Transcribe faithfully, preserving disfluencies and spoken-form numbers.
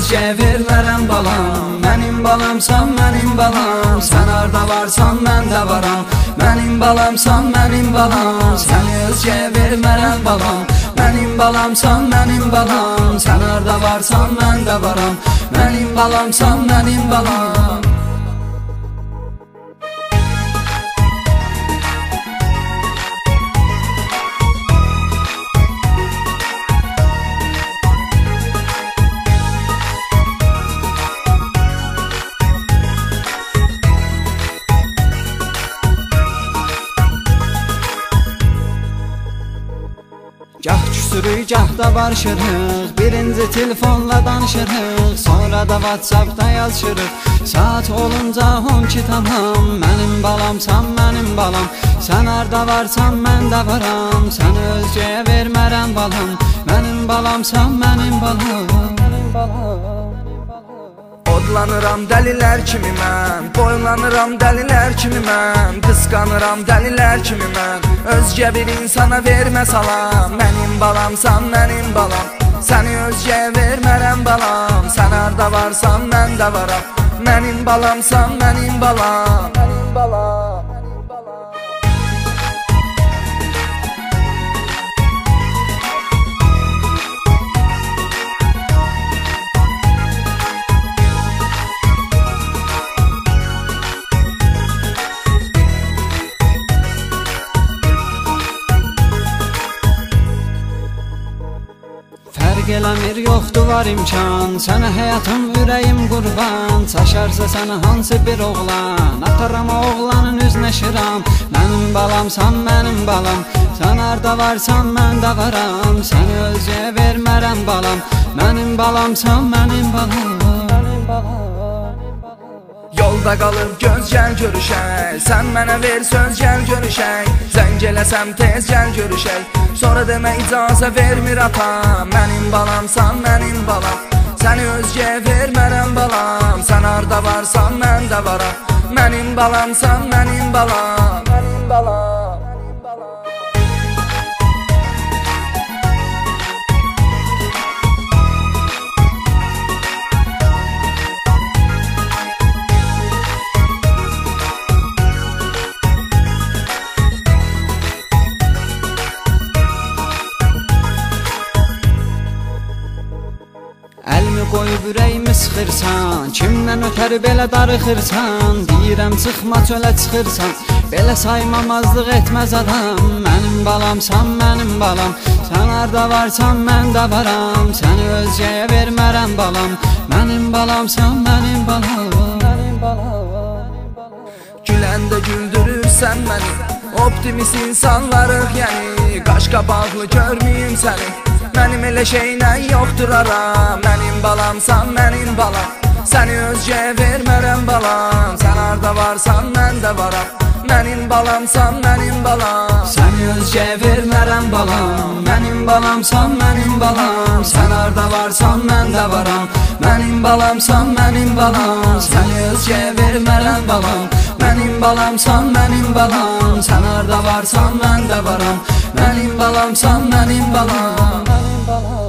özgəyə vermərəm balam. Mənim balamsan, mənim balam, sən harda varsan, mən də varam. Mənim balamsan, mənim balam, səni özgəyə vermərəm balam. Mənim balamsan, mənim balam, sən harda varsan, mən də varam. Mənim balamsan, mənim balam. Gah küsürük, gah da barışırıq, birinci telefonla danışırıq, sonra da WhatsApp'da yazışırıq. Saat olunca on iki tamam, mənim balamsan, mənim balam, sən harda varsan, mən də varam. Səni özgəyə vermərəm balam, mənim balamsan, mənim balam. Odlanıram dəlilər kimi mən, boylanıram dəlilər kimi mən, qısqanıram dəlilər kimi mən. Özgə bir insana vermə salam, mənim balamsan, mənim balam, səni özgəyə vermərəm balam. Sən harda varsan, mən də varam. Mənim balamsan, mənim balam, mənim balam. Fərq eləmir, yoxdur var imkan, sənə həyatım, ürəyim qurban. Çaşarsa sənə hansı bir oğlan, ataram o oğlanın üzünə şiram. Mənim balamsan, mənim balam, sən harda varsan, mən də varam. Səni özgəyə vermərəm balam, mənim balamsan, mənim balam. Yolda qalıb göz gəl görüşək, sən mənə ver söz gəl görüşək. Zəng eləsəm tez gəl görüşək, sonra demə icazə vermir atam. Mənim balamsan, mənim balam, səni özgəyə vermərəm balam. Sən harda varsan, mən də varam. Mənim balamsan, mənim balam, mənim balam. Əlmi qoyub ürəyimi sıxırsan, kimdən ötəri belə darıxırsan. Deyirəm çıxma çölə çıxırsan, belə saymamazlıq etməz adam. Mənim balamsan, mənim balam, sən harda varsan, mən də varam. Səni özgəyə vermərəm balam, mənim balamsan, mənim balam, mənim balam. Güləndə güldürürsən məni, optimist insanlarıq yəni. Qaş qabaqlı görməyim səni, mənim elə şeylə yoxdur ara. Mənim balamsan, mənim balam, səni özgəyə vermərəm balam. Sən harda varsan, mən də varam. Mənim balamsan, mənim balam, səni özgəyə vermərəm balam. Mənim balamsan, mənim balam, sən harda varsan, mən də varam. Mənim balamsan, mənim balam, səni özgəyə vermərəm balam. Mənim balamsan, mənim balam, sən harda varsan, mən də varam. Mənim balamsan, mənim balam, mənim balam.